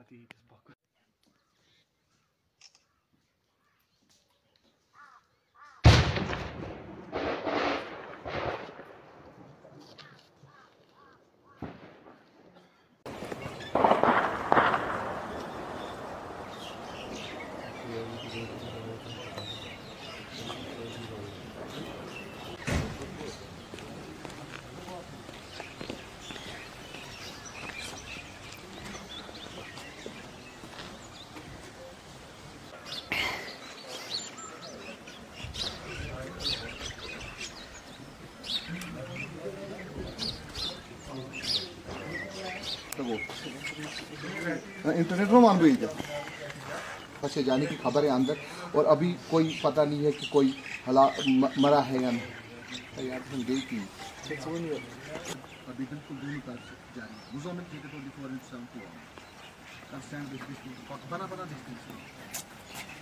Internet में मान गई फंसे जाने की खबर है अंदर, और अभी कोई पता नहीं है कि कोई मरा है या नहीं। यार हम गई थी अभी बिल्कुल दूर तक जारी मुझमें ठीक है। 24 इंच साउंड बना